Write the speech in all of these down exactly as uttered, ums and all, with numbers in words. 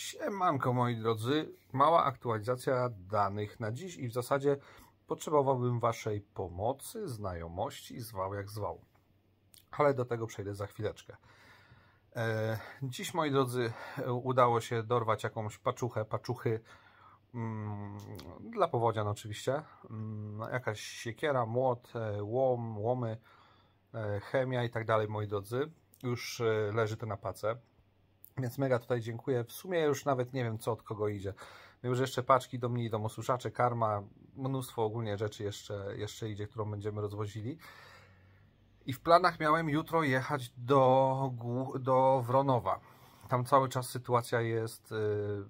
Siemanko moi drodzy, mała aktualizacja danych na dziś i w zasadzie potrzebowałbym Waszej pomocy, znajomości, zwał jak zwał. Ale do tego przejdę za chwileczkę. E, dziś moi drodzy udało się dorwać jakąś paczuchę, paczuchy mm, dla powodzian oczywiście. Mm, jakaś siekiera, młot, łom, łomy, e, chemia i tak dalej moi drodzy. Już e, leży to na pace. Więc mega tutaj dziękuję. W sumie już nawet nie wiem, co od kogo idzie. Wiem, że jeszcze paczki do mnie idą, osuszacze, karma, mnóstwo ogólnie rzeczy jeszcze, jeszcze idzie, którą będziemy rozwozili. I w planach miałem jutro jechać do, do Wronowa. Tam cały czas sytuacja jest... Yy...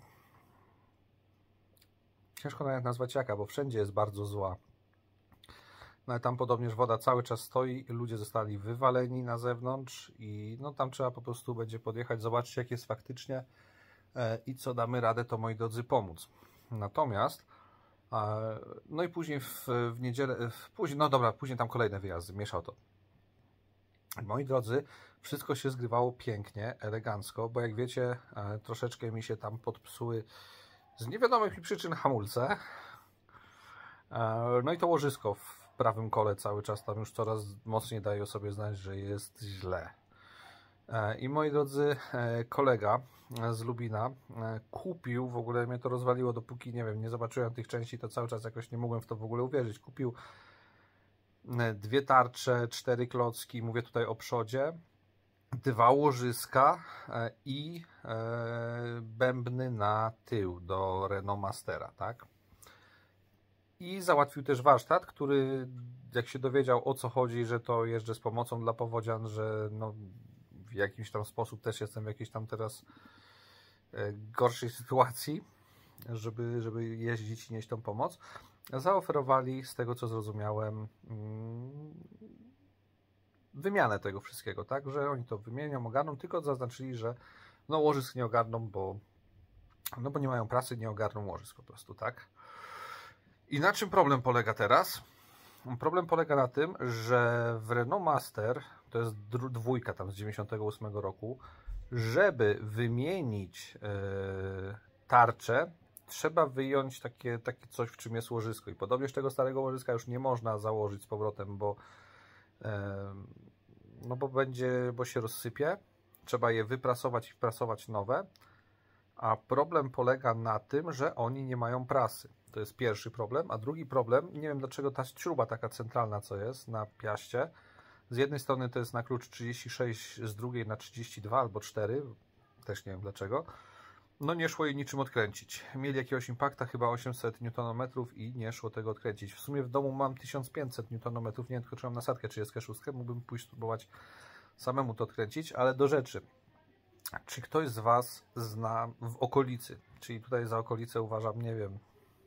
Ciężko nawet nazwać jaka, bo wszędzie jest bardzo zła. No ale tam podobnież woda cały czas stoi, ludzie zostali wywaleni na zewnątrz i no tam trzeba po prostu będzie podjechać, zobaczyć jak jest faktycznie e, i co damy radę, to moi drodzy pomóc. Natomiast e, no i później w, w niedzielę, w, później, no dobra, później tam kolejne wyjazdy, mieszał to. Moi drodzy, wszystko się zgrywało pięknie, elegancko, bo jak wiecie, e, troszeczkę mi się tam podpsuły z niewiadomych mi przyczyn hamulce. E, no i to łożysko w prawym kole cały czas tam już coraz mocniej daje o sobie znać, że jest źle. I moi drodzy, kolega z Lubina kupił, w ogóle mnie to rozwaliło, dopóki nie wiem, nie zobaczyłem tych części, to cały czas jakoś nie mogłem w to w ogóle uwierzyć. Kupił dwie tarcze, cztery klocki, mówię tutaj o przodzie, dwa łożyska i bębny na tył do Renault Mastera, tak? I załatwił też warsztat, który jak się dowiedział o co chodzi, że to jeżdżę z pomocą dla powodzian, że no w jakiś tam sposób też jestem w jakiejś tam teraz gorszej sytuacji, żeby, żeby jeździć i nieść tą pomoc, zaoferowali, z tego co zrozumiałem, wymianę tego wszystkiego, tak, że oni to wymienią, ogarną, tylko zaznaczyli, że no łożysk nie ogarną, bo no bo nie mają prasy, nie ogarną łożysk po prostu, tak. I na czym problem polega teraz? Problem polega na tym, że w Renault Master, to jest dwójka tam z dziewięćdziesiątego ósmego roku, żeby wymienić yy, tarczę, trzeba wyjąć takie, takie coś, w czym jest łożysko. I podobnież tego starego łożyska już nie można założyć z powrotem, bo, yy, no bo będzie, bo się rozsypie. Trzeba je wyprasować i wprasować nowe. A problem polega na tym, że oni nie mają prasy. To jest pierwszy problem, a drugi problem, nie wiem dlaczego ta śruba taka centralna, co jest na piaście, z jednej strony to jest na klucz trzydzieści sześć, z drugiej na trzydzieści dwa albo cztery, też nie wiem dlaczego, no nie szło jej niczym odkręcić. Mieli jakiegoś impakta, chyba osiemset niutonometrów i nie szło tego odkręcić. W sumie w domu mam tysiąc pięćset niutonometrów, nie wiem, tylko czy mam nasadkę trzydzieści sześć, mógłbym pójść spróbować samemu to odkręcić, ale do rzeczy. Czy ktoś z Was zna w okolicy, czyli tutaj za okolicę uważam, nie wiem,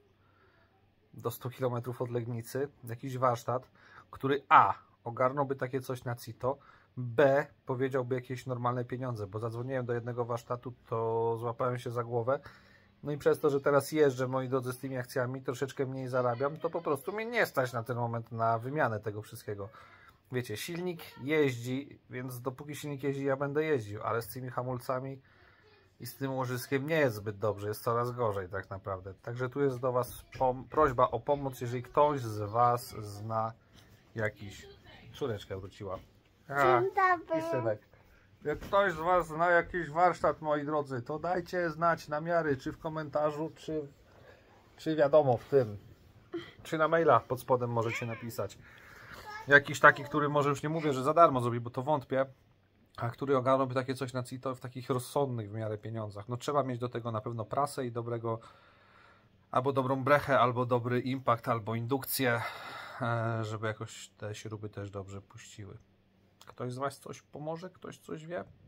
do stu kilometrów od Legnicy, jakiś warsztat, który A, ogarnąłby takie coś na CITO, B, powiedziałby jakieś normalne pieniądze, bo zadzwoniłem do jednego warsztatu, to złapałem się za głowę, no i przez to, że teraz jeżdżę, moi drodzy, z tymi akcjami, troszeczkę mniej zarabiam, to po prostu mnie nie stać na ten moment na wymianę tego wszystkiego. Wiecie, silnik jeździ, więc dopóki silnik jeździ, ja będę jeździł, ale z tymi hamulcami i z tym łożyskiem nie jest zbyt dobrze, jest coraz gorzej tak naprawdę. Także tu jest do Was prośba o pomoc, jeżeli ktoś z Was zna jakiś... Córeczka wróciła. A, i synek. Jak ktoś z Was zna jakiś warsztat, moi drodzy, to dajcie znać namiary, czy w komentarzu, czy, czy wiadomo w tym, czy na mailach pod spodem możecie napisać. Jakiś taki, który może już nie mówię, że za darmo zrobi, bo to wątpię, a który ogarnąłby takie coś na CITO w takich rozsądnych w miarę pieniądzach. No trzeba mieć do tego na pewno prasę i dobrego, albo dobrą brechę, albo dobry impact, albo indukcję, żeby jakoś te śruby też dobrze puściły. Ktoś z Was coś pomoże? Ktoś coś wie?